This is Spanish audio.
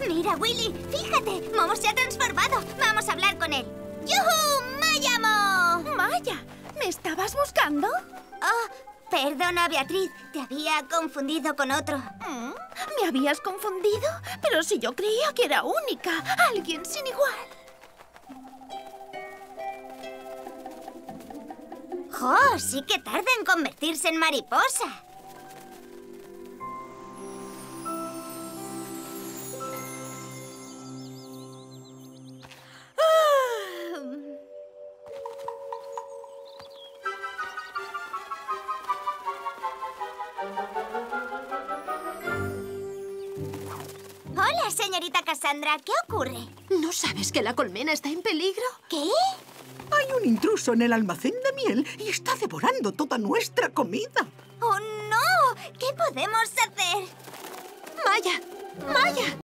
Mira, Willy, fíjate, Momo se ha transformado. Vamos a hablar con él. ¡Yujú! ¡Mayamo! Maya, ¿me estabas buscando? Oh, perdona, Beatriz. Te había confundido con otro. ¿Me habías confundido? Pero si yo creía que era única. Alguien sin igual. ¡Jo! Sí que tarda en convertirse en mariposa. Hola, señorita Cassandra. ¿Qué ocurre? ¿No sabes que la colmena está en peligro? ¿Qué? Hay un intruso en el almacén de miel y está devorando toda nuestra comida. ¡Oh, no! ¿Qué podemos hacer? ¡Maya! ¡Maya!